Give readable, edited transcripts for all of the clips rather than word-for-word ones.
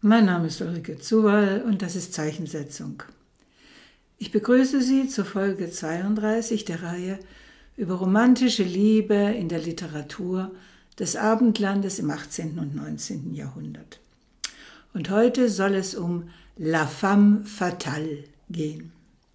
Mein Name ist Ulrike Zuwall und das ist Zeichensetzung. Ich begrüße Sie zur Folge 32 der Reihe über romantische Liebe in der Literatur des Abendlandes im 18. und 19. Jahrhundert. Und heute soll es um La Femme Fatale gehen.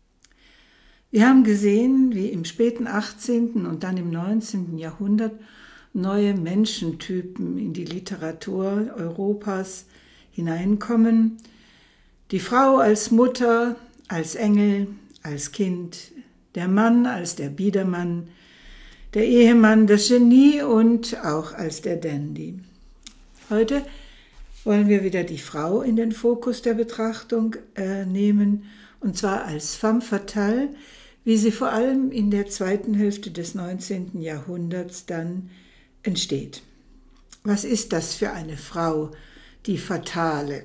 Wir haben gesehen, wie im späten 18. und dann im 19. Jahrhundert neue Menschentypen in die Literatur Europas hineinkommen. Die Frau als Mutter, als Engel, als Kind, der Mann als der Biedermann, der Ehemann, das Genie und auch als der Dandy. Heute wollen wir wieder die Frau in den Fokus der Betrachtung nehmen, und zwar als femme fatale, wie sie vor allem in der zweiten Hälfte des 19. Jahrhunderts dann entsteht. Was ist das für eine Frau, die Fatale?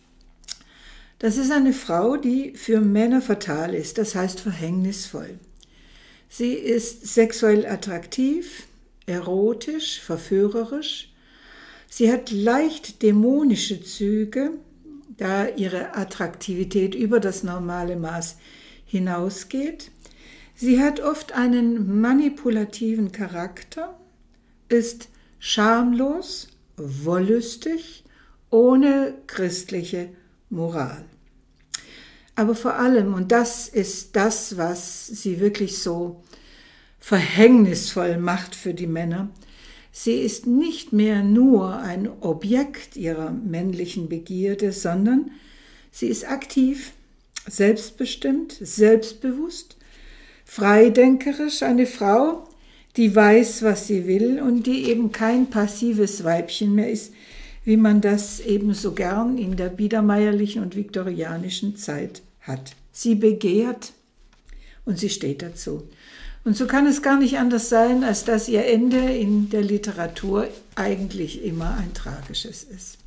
Das ist eine Frau, die für Männer fatal ist, das heißt verhängnisvoll. Sie ist sexuell attraktiv, erotisch, verführerisch. Sie hat leicht dämonische Züge, da ihre Attraktivität über das normale Maß hinausgeht. Sie hat oft einen manipulativen Charakter, ist schamlos, wollüstig, ohne christliche Moral. Aber vor allem, und das ist das, was sie wirklich so verhängnisvoll macht für die Männer, sie ist nicht mehr nur ein Objekt ihrer männlichen Begierde, sondern sie ist aktiv, selbstbestimmt, selbstbewusst, freidenkerisch, eine Frau, die weiß, was sie will und die eben kein passives Weibchen mehr ist, wie man das eben so gern in der biedermeierlichen und viktorianischen Zeit hat. Sie begehrt und sie steht dazu. Und so kann es gar nicht anders sein, als dass ihr Ende in der Literatur eigentlich immer ein tragisches ist.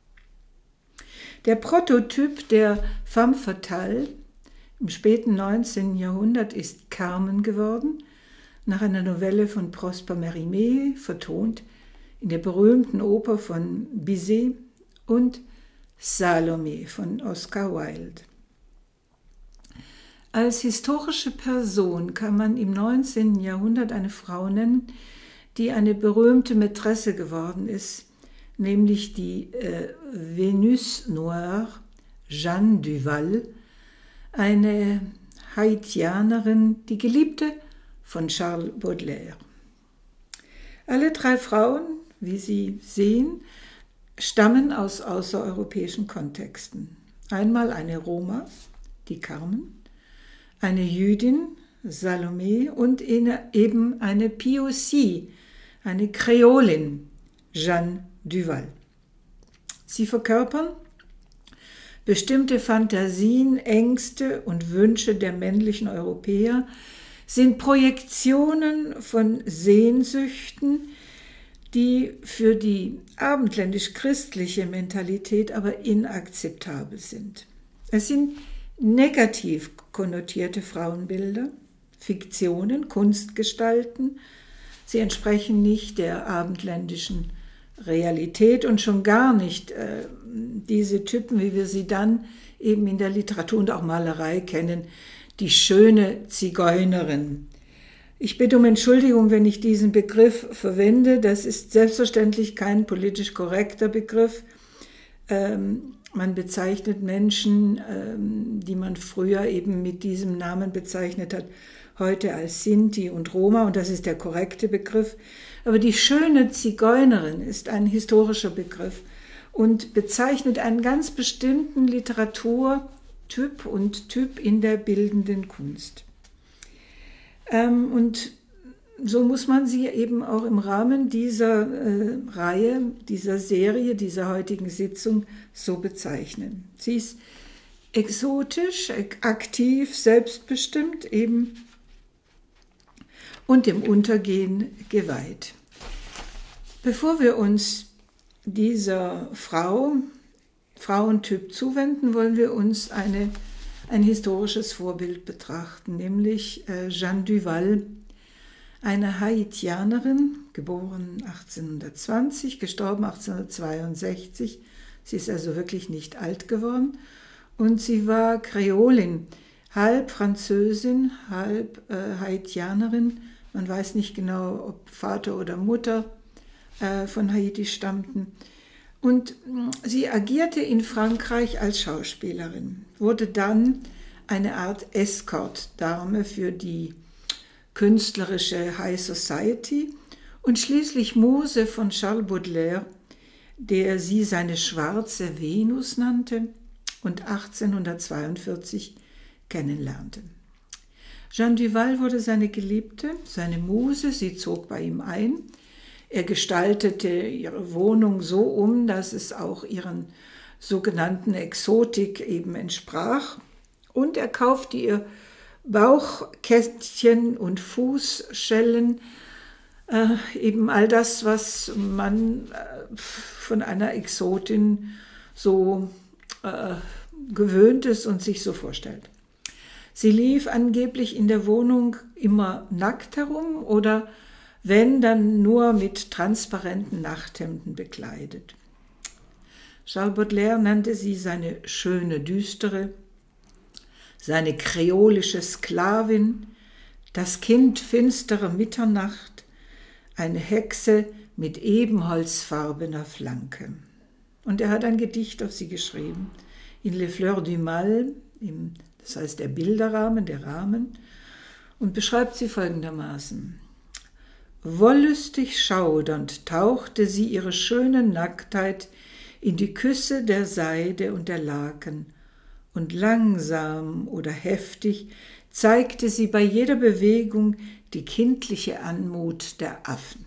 Der Prototyp der femme fatale im späten 19. Jahrhundert ist Carmen geworden, nach einer Novelle von Prosper Mérimée, vertont in der berühmten Oper von Bizet, und Salome von Oscar Wilde. Als historische Person kann man im 19. Jahrhundert eine Frau nennen, die eine berühmte Mätresse geworden ist, nämlich die Vénus Noire, Jeanne Duval, eine Haitianerin, die Geliebte von Charles Baudelaire. Alle drei Frauen, wie Sie sehen, stammen aus außereuropäischen Kontexten. Einmal eine Roma, die Carmen, eine Jüdin, Salome, und eben eine POC, eine Kreolin, Jeanne Duval. Sie verkörpern bestimmte Fantasien, Ängste und Wünsche der männlichen Europäer, sind Projektionen von Sehnsüchten, die für die abendländisch-christliche Mentalität aber inakzeptabel sind. Es sind negativ konnotierte Frauenbilder, Fiktionen, Kunstgestalten. Sie entsprechen nicht der abendländischen Realität und schon gar nicht diese Typen, wie wir sie dann eben in der Literatur und auch Malerei kennen, die schöne Zigeunerin. Ich bitte um Entschuldigung, wenn ich diesen Begriff verwende. Das ist selbstverständlich kein politisch korrekter Begriff. Man bezeichnet Menschen, die man früher eben mit diesem Namen bezeichnet hat, heute als Sinti und Roma, und das ist der korrekte Begriff. Aber die schöne Zigeunerin ist ein historischer Begriff und bezeichnet einen ganz bestimmten Literaturtyp und Typ in der bildenden Kunst. Und so muss man sie eben auch im Rahmen dieser Reihe, dieser Serie, dieser heutigen Sitzung so bezeichnen. Sie ist exotisch, aktiv, selbstbestimmt eben und dem Untergehen geweiht. Bevor wir uns dieser Frauentyp zuwenden, wollen wir uns ein historisches Vorbild betrachten, nämlich Jeanne Duval, eine Haitianerin, geboren 1820, gestorben 1862, Sie ist also wirklich nicht alt geworden. Und sie war Kreolin, halb Französin, halb Haitianerin. Man weiß nicht genau, ob Vater oder Mutter von Haiti stammten. Und sie agierte in Frankreich als Schauspielerin, wurde dann eine Art Escort-Dame für die künstlerische High Society und schließlich Muse von Charles Baudelaire, der sie seine schwarze Venus nannte und 1842 kennenlernte. Jeanne Duval wurde seine Geliebte, seine Muse, sie zog bei ihm ein. Er gestaltete ihre Wohnung so um, dass es auch ihren sogenannten Exotik eben entsprach. Und er kaufte ihr Bauchkästchen und Fußschellen, eben all das, was man von einer Exotin so gewöhnt ist und sich so vorstellt. Sie lief angeblich in der Wohnung immer nackt herum oder wenn, dann nur mit transparenten Nachthemden bekleidet. Charles Baudelaire nannte sie seine schöne Düstere, seine kreolische Sklavin, das Kind finsterer Mitternacht, eine Hexe mit ebenholzfarbener Flanke. Und er hat ein Gedicht auf sie geschrieben, in Les Fleurs du Mal, das heißt der Bilderrahmen, der Rahmen, und beschreibt sie folgendermaßen. Wollüstig schaudernd tauchte sie ihre schöne Nacktheit in die Küsse der Seide und der Laken, und langsam oder heftig zeigte sie bei jeder Bewegung die kindliche Anmut der Affen.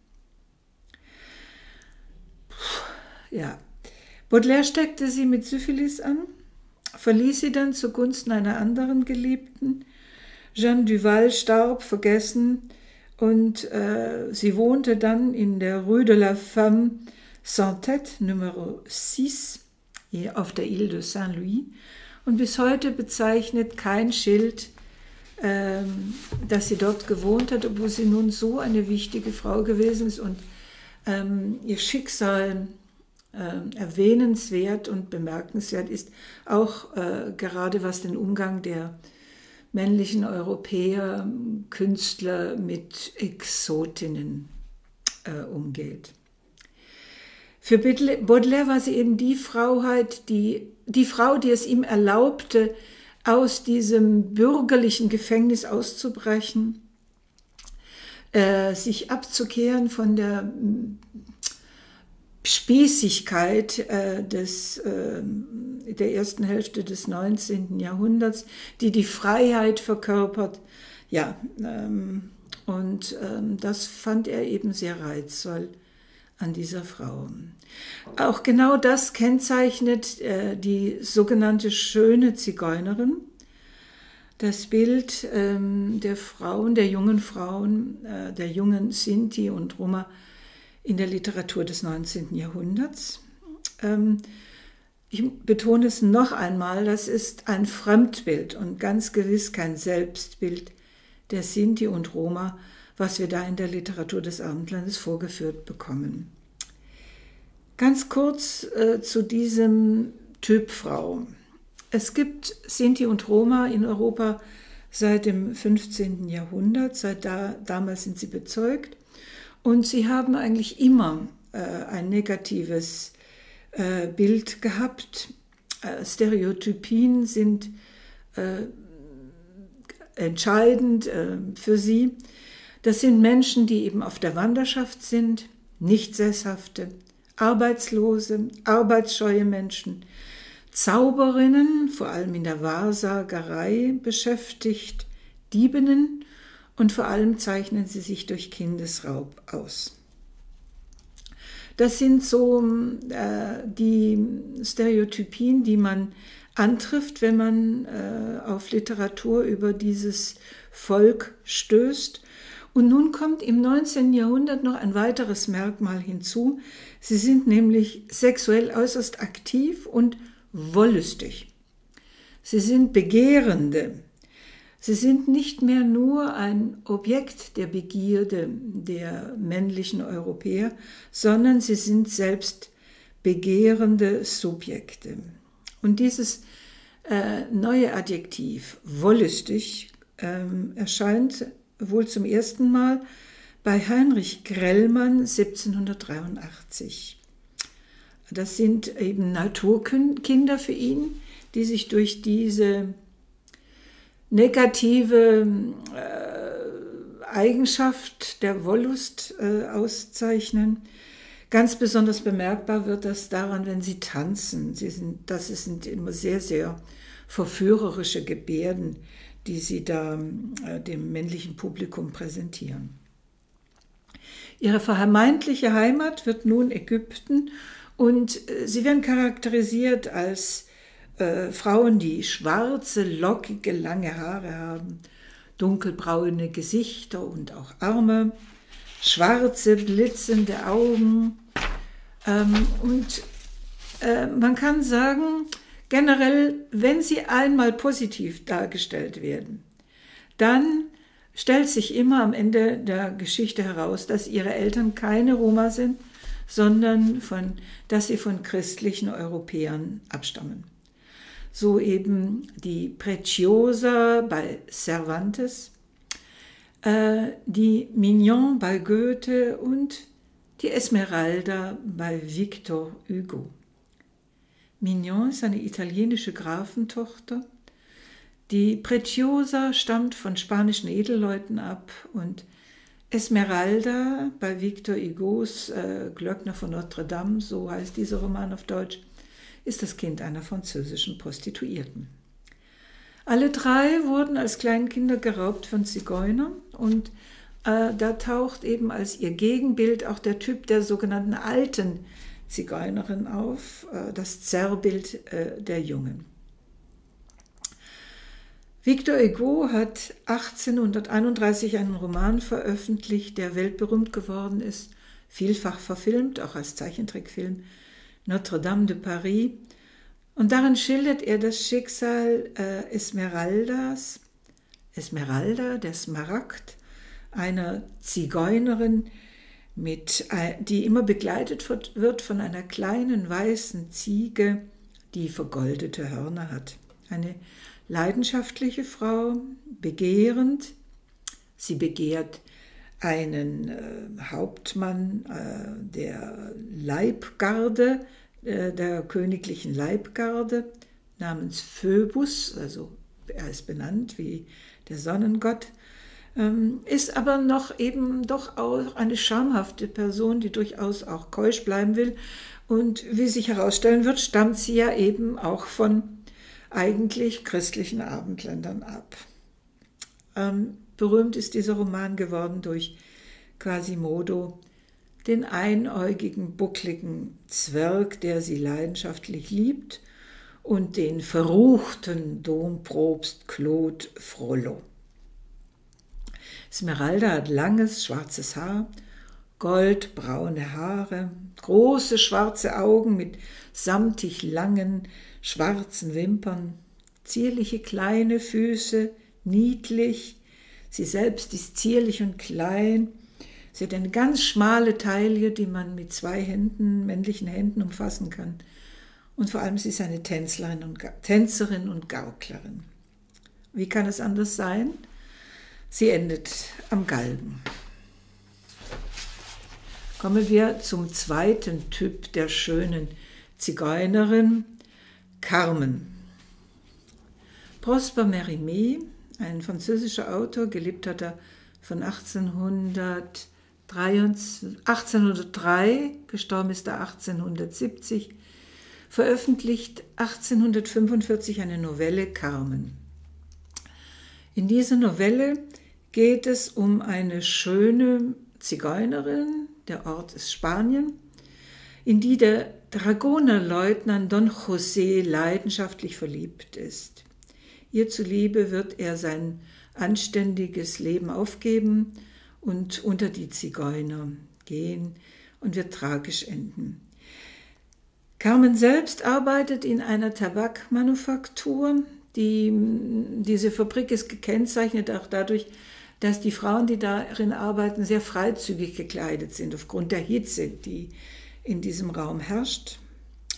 Ja, Baudelaire steckte sie mit Syphilis an, verließ sie dann zugunsten einer anderen Geliebten. Jeanne Duval starb, vergessen, und sie wohnte dann in der Rue de la Femme sans tête, Nummer 6, auf der Ile de Saint-Louis. Und bis heute bezeichnet kein Schild, dass sie dort gewohnt hat, obwohl sie nun so eine wichtige Frau gewesen ist und ihr Schicksal erwähnenswert und bemerkenswert ist, auch gerade was den Umgang der männlichen Europäer, Künstler mit Exotinnen umgeht. Für Baudelaire war sie eben die Frau, die es ihm erlaubte, aus diesem bürgerlichen Gefängnis auszubrechen, sich abzukehren von der Spießigkeit der ersten Hälfte des 19. Jahrhunderts, die Freiheit verkörpert. Ja, das fand er eben sehr reizvoll an dieser Frau. Auch genau das kennzeichnet die sogenannte schöne Zigeunerin, das Bild der Frauen, der jungen Frauen, der jungen Sinti und Roma in der Literatur des 19. Jahrhunderts. Ich betone es noch einmal, das ist ein Fremdbild und ganz gewiss kein Selbstbild der Sinti und Roma, was wir da in der Literatur des Abendlandes vorgeführt bekommen. Ganz kurz zu diesem Typ Frau. Es gibt Sinti und Roma in Europa seit dem 15. Jahrhundert, damals sind sie bezeugt. Und sie haben eigentlich immer ein negatives Bild gehabt. Stereotypien sind entscheidend für sie. Das sind Menschen, die eben auf der Wanderschaft sind, nicht sesshafte, arbeitslose, arbeitsscheue Menschen, Zauberinnen, vor allem in der Wahrsagerei beschäftigt, Diebinnen, und vor allem zeichnen sie sich durch Kindesraub aus. Das sind so die Stereotypien, die man antrifft, wenn man auf Literatur über dieses Volk stößt. Und nun kommt im 19. Jahrhundert noch ein weiteres Merkmal hinzu. Sie sind nämlich sexuell äußerst aktiv und wollüstig. Sie sind Begehrende. Sie sind nicht mehr nur ein Objekt der Begierde der männlichen Europäer, sondern sie sind selbst begehrende Subjekte. Und dieses neue Adjektiv, wollüstig, erscheint wohl zum ersten Mal bei Heinrich Grellmann 1783. Das sind eben Naturkinder für ihn, die sich durch diese negative Eigenschaft der Wollust auszeichnen. Ganz besonders bemerkbar wird das daran, wenn sie tanzen. Das sind immer sehr, sehr verführerische Gebärden, die sie da dem männlichen Publikum präsentieren. Ihre vermeintliche Heimat wird nun Ägypten und sie werden charakterisiert als Frauen, die schwarze, lockige, lange Haare haben, dunkelbraune Gesichter und auch Arme, schwarze, blitzende Augen. Man kann sagen, generell, wenn sie einmal positiv dargestellt werden, dann stellt sich immer am Ende der Geschichte heraus, dass ihre Eltern keine Roma sind, sondern dass sie von christlichen Europäern abstammen. So eben die Preciosa bei Cervantes, die Mignon bei Goethe und die Esmeralda bei Victor Hugo. Mignon ist eine italienische Grafentochter. Die Preciosa stammt von spanischen Edelleuten ab und Esmeralda bei Victor Hugos Glöckner von Notre Dame, so heißt dieser Roman auf Deutsch, ist das Kind einer französischen Prostituierten. Alle drei wurden als Kleinkinder geraubt von Zigeunern und da taucht eben als ihr Gegenbild auch der Typ der sogenannten alten Zigeunerin auf, das Zerrbild der Jungen. Victor Hugo hat 1831 einen Roman veröffentlicht, der weltberühmt geworden ist, vielfach verfilmt, auch als Zeichentrickfilm, Notre Dame de Paris. Und darin schildert er das Schicksal Esmeralda, der Smaragd, einer Zigeunerin, die immer begleitet wird von einer kleinen weißen Ziege, die vergoldete Hörner hat. Eine leidenschaftliche Frau, begehrend. Sie begehrt einen Hauptmann der Leibgarde, der königlichen Leibgarde, namens Phoebus, also er ist benannt wie der Sonnengott, ist aber noch eben doch auch eine schamhafte Person, die durchaus auch keusch bleiben will. Und wie sich herausstellen wird, stammt sie ja eben auch von eigentlich christlichen Abendländern ab. Berühmt ist dieser Roman geworden durch Quasimodo, den einäugigen, buckligen Zwerg, der sie leidenschaftlich liebt, und den verruchten Dompropst Claude Frollo. Esmeralda hat langes, schwarzes Haar, goldbraune Haare, große schwarze Augen mit samtig langen, schwarzen Wimpern, zierliche kleine Füße, niedlich. Sie selbst ist zierlich und klein. Sie hat eine ganz schmale Taille, die man mit 2 Händen, männlichen Händen umfassen kann. Und vor allem sie ist eine Tänzerin und Gauklerin. Wie kann es anders sein? Sie endet am Galgen. Kommen wir zum zweiten Typ der schönen Zigeunerin, Carmen. Prosper Mérimée, ein französischer Autor, gelebt hat er von 1803, gestorben ist er 1870, veröffentlicht 1845 eine Novelle Carmen. In dieser Novelle geht es um eine schöne Zigeunerin, der Ort ist Spanien, in die der Dragonerleutnant Don José leidenschaftlich verliebt ist. Ihr zuliebe wird er sein anständiges Leben aufgeben und unter die Zigeuner gehen und wird tragisch enden. Carmen selbst arbeitet in einer Tabakmanufaktur. Diese Fabrik ist gekennzeichnet auch dadurch, dass die Frauen, die darin arbeiten, sehr freizügig gekleidet sind, aufgrund der Hitze, die in diesem Raum herrscht.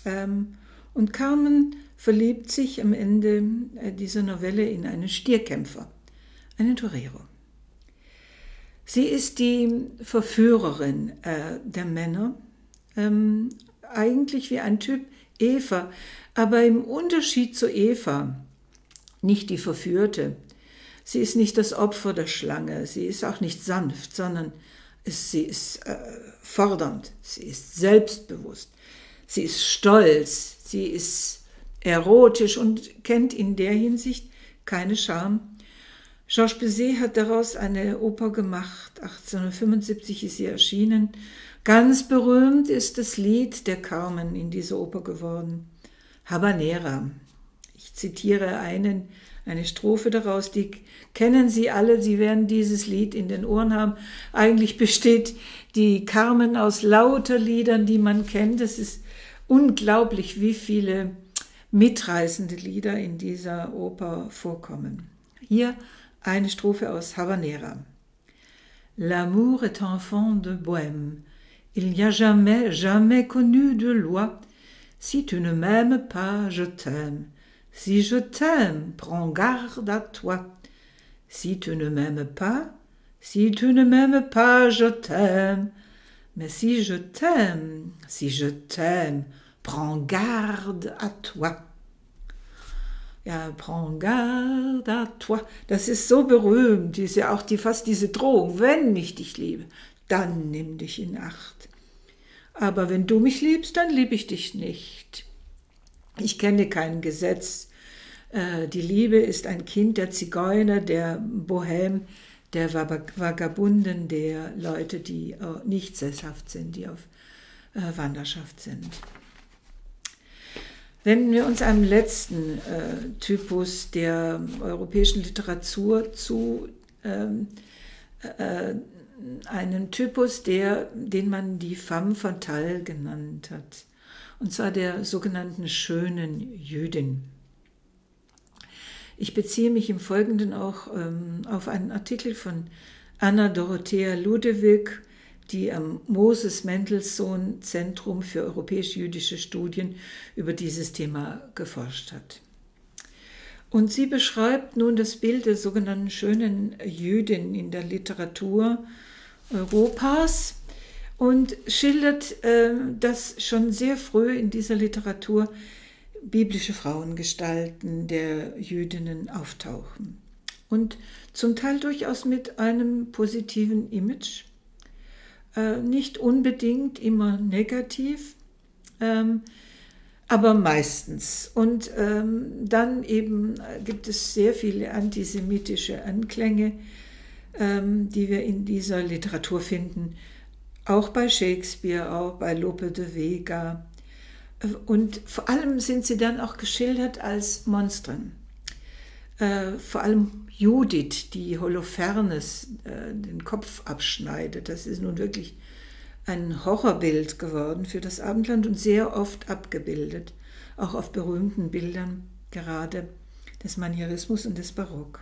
Und Carmen verliebt sich am Ende dieser Novelle in einen Stierkämpfer, einen Torero. Sie ist die Verführerin der Männer, eigentlich wie ein Typ Eva, aber im Unterschied zu Eva nicht die Verführte. Sie ist nicht das Opfer der Schlange, sie ist auch nicht sanft, sondern sie ist fordernd, sie ist selbstbewusst, sie ist stolz, sie ist erotisch und kennt in der Hinsicht keine Scham. Georges Bizet hat daraus eine Oper gemacht, 1875 ist sie erschienen. Ganz berühmt ist das Lied der Carmen in dieser Oper geworden, Habanera. Ich zitiere eine Strophe daraus, die kennen Sie alle, Sie werden dieses Lied in den Ohren haben. Eigentlich besteht die Carmen aus lauter Liedern, die man kennt. Es ist unglaublich, wie viele mitreißende Lieder in dieser Oper vorkommen. Hier eine Strophe aus Habanera. L'amour est enfant de bohème. Il n'y a jamais, jamais connu de loi. Si tu ne m'aimes pas, je t'aime. Si je t'aime, prends garde à toi. Si tu ne m'aimes pas, je t'aime. Mais si je t'aime, prends garde à toi. Ja, prends garde à toi. Das ist so berühmt, fast diese Drohung. Wenn ich dich liebe, dann nimm dich in Acht. Aber wenn du mich liebst, dann liebe ich dich nicht. Ich kenne kein Gesetz. Die Liebe ist ein Kind der Zigeuner, der Bohème, der Vagabunden, der Leute, die nicht sesshaft sind, die auf Wanderschaft sind. Wenden wir uns einem letzten Typus der europäischen Literatur zu, einem Typus, den man die femme fatale genannt hat, und zwar der sogenannten schönen Jüdin. Ich beziehe mich im Folgenden auch auf einen Artikel von Anna Dorothea Ludewig, die am Moses-Mendelssohn-Zentrum für europäisch-jüdische Studien über dieses Thema geforscht hat. Und sie beschreibt nun das Bild der sogenannten schönen Jüdin in der Literatur Europas und schildert, dass schon sehr früh in dieser Literatur biblische Frauengestalten der Jüdinnen auftauchen. Und zum Teil durchaus mit einem positiven Image, nicht unbedingt immer negativ, aber meistens. Und dann eben gibt es sehr viele antisemitische Anklänge, die wir in dieser Literatur finden, auch bei Shakespeare, auch bei Lope de Vega. Und vor allem sind sie dann auch geschildert als Monstren. Vor allem Judith, die Holofernes den Kopf abschneidet. Das ist nun wirklich ein Horrorbild geworden für das Abendland und sehr oft abgebildet, auch auf berühmten Bildern, gerade des Manierismus und des Barock.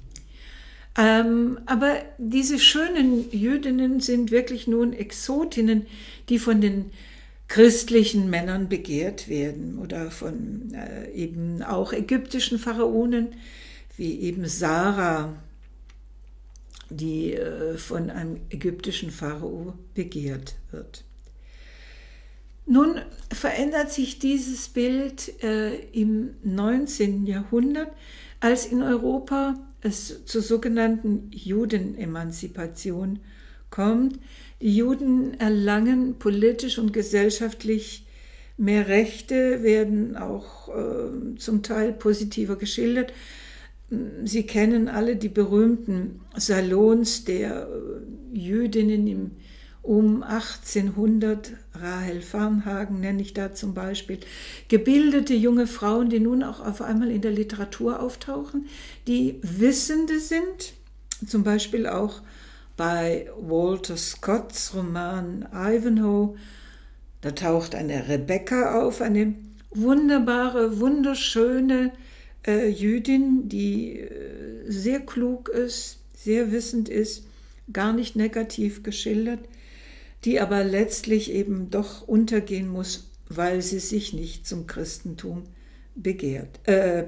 Aber diese schönen Jüdinnen sind wirklich nun Exotinnen, die von den christlichen Männern begehrt werden oder von eben auch ägyptischen Pharaonen, wie eben Sarah, die von einem ägyptischen Pharao begehrt wird. Nun verändert sich dieses Bild im 19. Jahrhundert, als in Europa es zur sogenannten Judenemanzipation kommt. Die Juden erlangen politisch und gesellschaftlich mehr Rechte, werden auch zum Teil positiver geschildert. Sie kennen alle die berühmten Salons der Jüdinnen um 1800, Rahel Varnhagen nenne ich da zum Beispiel, gebildete junge Frauen, die nun auch auf einmal in der Literatur auftauchen, die Wissende sind, zum Beispiel auch bei Walter Scotts Roman Ivanhoe. Da taucht eine Rebecca auf, eine wunderbare, wunderschöne Jüdin, die sehr klug ist, sehr wissend ist, gar nicht negativ geschildert, die aber letztlich eben doch untergehen muss, weil sie sich nicht zum Christentum bekehrt.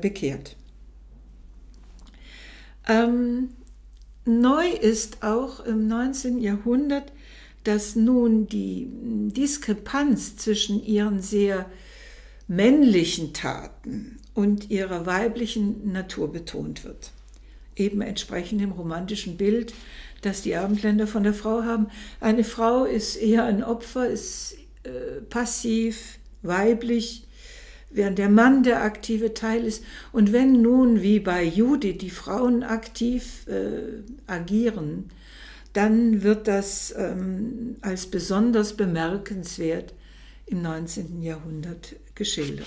Neu ist auch im 19. Jahrhundert, dass nun die Diskrepanz zwischen ihren sehr männlichen Taten und ihrer weiblichen Natur betont wird. Eben entsprechend dem romantischen Bild, das die Abendländer von der Frau haben. Eine Frau ist eher ein Opfer, ist passiv, weiblich, während der Mann der aktive Teil ist. Und wenn nun, wie bei Judith, die Frauen aktiv agieren, dann wird das als besonders bemerkenswert im 19. Jahrhundert geschildert.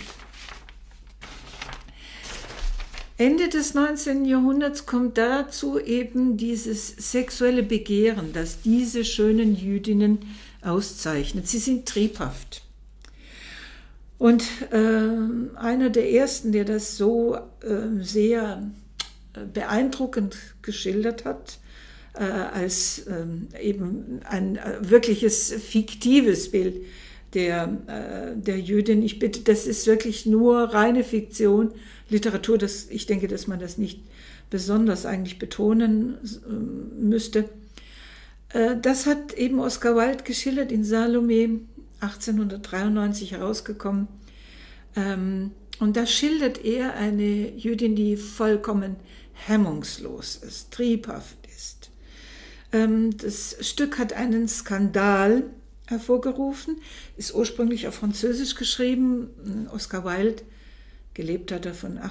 Ende des 19. Jahrhunderts kommt dazu eben dieses sexuelle Begehren, das diese schönen Jüdinnen auszeichnet. Sie sind triebhaft. Und einer der ersten, der das so sehr beeindruckend geschildert hat, als eben ein wirkliches fiktives Bild der Jüdin. Ich bitte, das ist wirklich nur reine Fiktion, Literatur. Ich denke, dass man das nicht besonders eigentlich betonen müsste. Das hat eben Oscar Wilde geschildert in Salome, 1893 herausgekommen. Und da schildert er eine Jüdin, die vollkommen hemmungslos ist, triebhaft ist. Das Stück hat einen Skandal hervorgerufen, ist ursprünglich auf Französisch geschrieben. Oscar Wilde, gelebt hat er von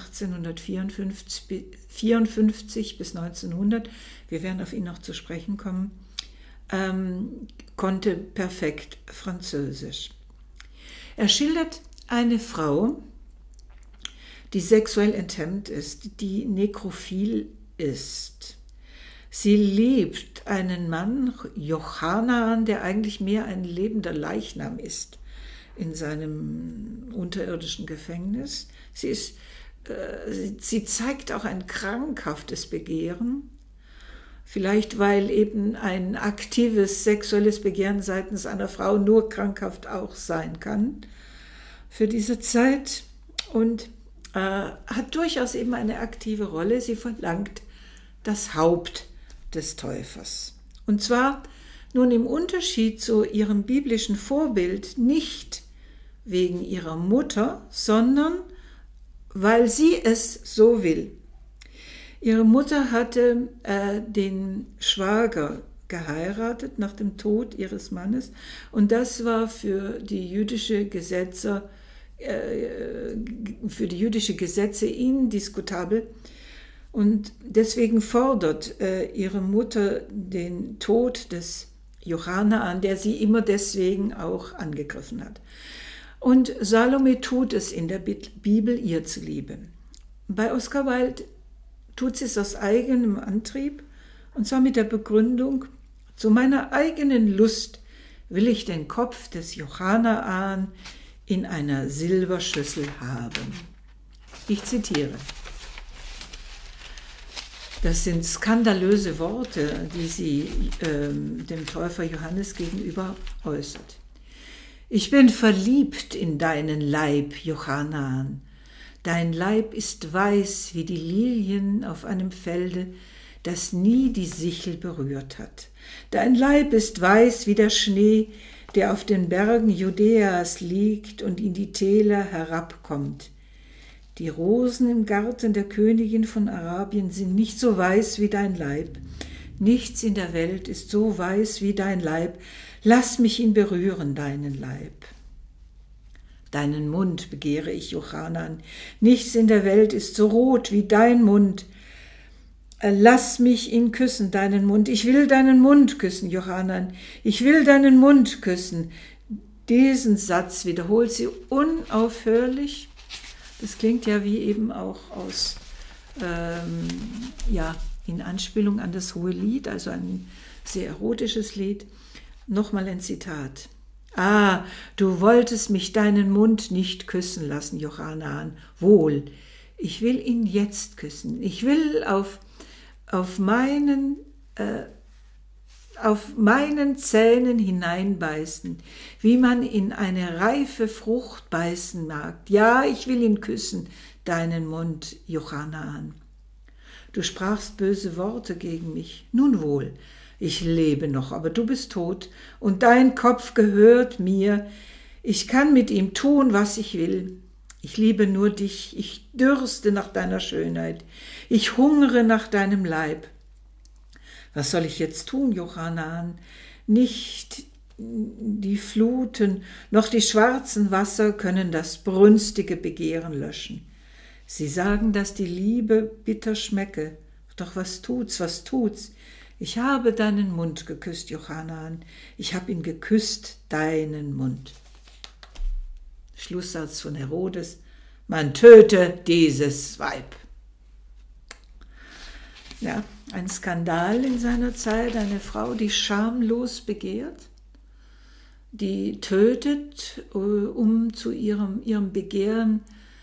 1854 bis 1900, wir werden auf ihn noch zu sprechen kommen, konnte perfekt Französisch. Er schildert eine Frau, die sexuell enthemmt ist, die nekrophil ist. Sie liebt einen Mann, Jochanan, der eigentlich mehr ein lebender Leichnam ist in seinem unterirdischen Gefängnis. Sie zeigt auch ein krankhaftes Begehren, vielleicht weil eben ein aktives sexuelles Begehren seitens einer Frau nur krankhaft auch sein kann für diese Zeit, und hat durchaus eben eine aktive Rolle. Sie verlangt das Haupt des Täufers. Und zwar nun im Unterschied zu ihrem biblischen Vorbild nicht wegen ihrer Mutter, sondern weil sie es so will. Ihre Mutter hatte den Schwager geheiratet nach dem Tod ihres Mannes, und das war für die jüdische Gesetze indiskutabel. Und deswegen fordert ihre Mutter den Tod des Jochanan, der sie immer deswegen auch angegriffen hat. Und Salome tut es in der Bibel ihr zuliebe. Bei Oscar Wilde tut sie es aus eigenem Antrieb, und zwar mit der Begründung: Zu meiner eigenen Lust will ich den Kopf des Jochanan in einer Silberschüssel haben. Ich zitiere. Das sind skandalöse Worte, die sie dem Täufer Johannes gegenüber äußert. Ich bin verliebt in deinen Leib, Jochanan. Dein Leib ist weiß wie die Lilien auf einem Felde, das nie die Sichel berührt hat. Dein Leib ist weiß wie der Schnee, der auf den Bergen Judäas liegt und in die Täler herabkommt. Die Rosen im Garten der Königin von Arabien sind nicht so weiß wie dein Leib. Nichts in der Welt ist so weiß wie dein Leib. Lass mich ihn berühren, deinen Leib. Deinen Mund begehre ich, Jochanan. Nichts in der Welt ist so rot wie dein Mund. Lass mich ihn küssen, deinen Mund. Ich will deinen Mund küssen, Jochanan. Ich will deinen Mund küssen. Diesen Satz wiederholt sie unaufhörlich. Das klingt ja wie eben auch aus, in Anspielung an das Hohelied, also ein sehr erotisches Lied. Nochmal ein Zitat. Ah, du wolltest mich deinen Mund nicht küssen lassen, Jochanan. Wohl, ich will ihn jetzt küssen. Ich will auf meinen auf meinen Zähnen hineinbeißen, wie man in eine reife Frucht beißen mag. Ja, ich will ihn küssen, deinen Mund, Jochanaan. Du sprachst böse Worte gegen mich. Nun wohl, ich lebe noch, aber du bist tot, und dein Kopf gehört mir. Ich kann mit ihm tun, was ich will. Ich liebe nur dich, ich dürste nach deiner Schönheit, ich hungere nach deinem Leib. Was soll ich jetzt tun, Jochanaan? Nicht die Fluten, noch die schwarzen Wasser können das brünstige Begehren löschen. Sie sagen, dass die Liebe bitter schmecke. Doch was tut's, was tut's? Ich habe deinen Mund geküsst, Jochanaan. Ich habe ihn geküsst, deinen Mund. Schlusssatz von Herodes: Man töte dieses Weib. Ja, ein Skandal in seiner Zeit, eine Frau, die schamlos begehrt, die tötet, um zu ihrem Begehren,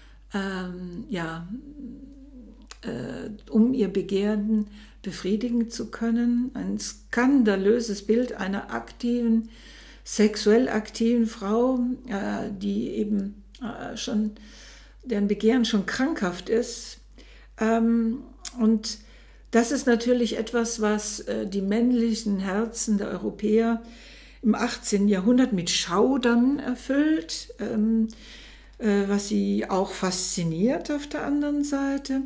um ihr Begehren befriedigen zu können. Ein skandalöses Bild einer aktiven, sexuell aktiven Frau, die eben deren Begehren schon krankhaft ist. Und das ist natürlich etwas, was die männlichen Herzen der Europäer im 18. Jahrhundert mit Schaudern erfüllt, was sie auch fasziniert auf der anderen Seite.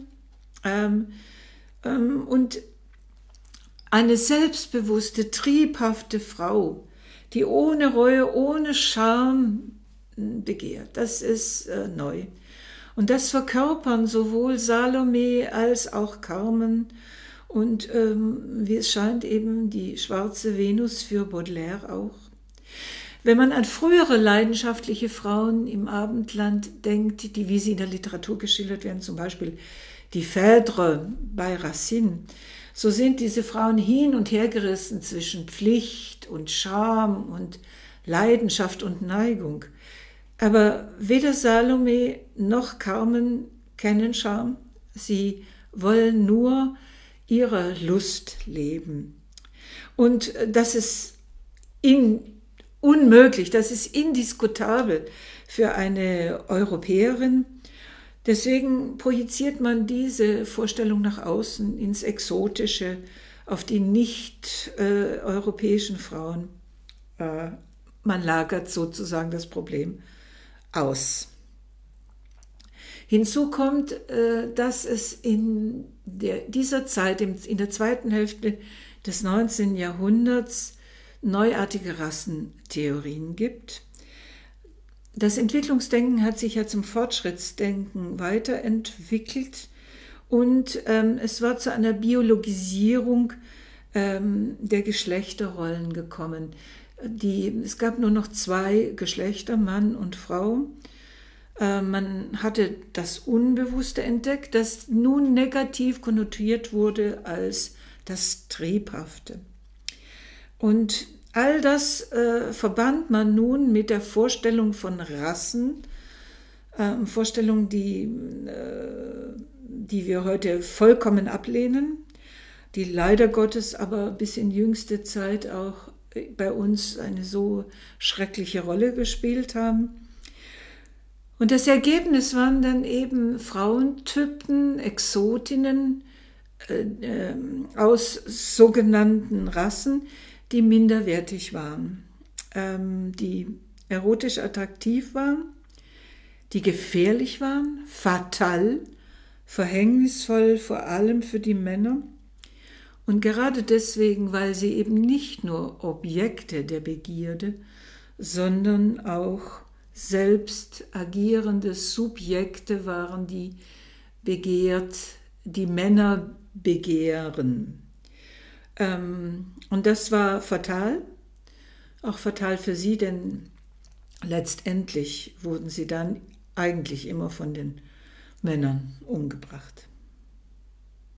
Und eine selbstbewusste, triebhafte Frau, die ohne Reue, ohne Scham begehrt, das ist neu. Und das verkörpern sowohl Salome als auch Carmen und wie es scheint eben die schwarze Venus für Baudelaire auch. Wenn man an frühere leidenschaftliche Frauen im Abendland denkt, die wie sie in der Literatur geschildert werden, zum Beispiel die Phèdre bei Racine, so sind diese Frauen hin und her gerissen zwischen Pflicht und Scham und Leidenschaft und Neigung. Aber weder Salome noch Carmen kennen Scham. Sie wollen nur ihre Lust leben. Und das ist unmöglich, das ist indiskutabel für eine Europäerin. Deswegen projiziert man diese Vorstellung nach außen ins Exotische, auf die nicht-europäischen Frauen. Man lagert sozusagen das Problem aus. Hinzu kommt, dass es in dieser Zeit, in der zweiten Hälfte des 19. Jahrhunderts, neuartige Rassentheorien gibt. Das Entwicklungsdenken hat sich ja zum Fortschrittsdenken weiterentwickelt und es war zu einer Biologisierung der Geschlechterrollen gekommen. Es gab nur noch 2 Geschlechter, Mann und Frau. Man hatte das Unbewusste entdeckt, das nun negativ konnotiert wurde als das Triebhafte. Und all das verband man nun mit der Vorstellung von Rassen, Vorstellung, die wir heute vollkommen ablehnen, die leider Gottes aber bis in jüngste Zeit auch bei uns eine so schreckliche Rolle gespielt haben. Und das Ergebnis waren dann eben Frauentypen, Exotinnen aus sogenannten Rassen, die minderwertig waren, die erotisch attraktiv waren, die gefährlich waren, fatal, verhängnisvoll vor allem für die Männer. Und gerade deswegen, weil sie eben nicht nur Objekte der Begierde, sondern auch selbst agierende Subjekte waren, die Männer begehren. Und das war fatal, auch fatal für sie, denn letztendlich wurden sie dann eigentlich immer von den Männern umgebracht.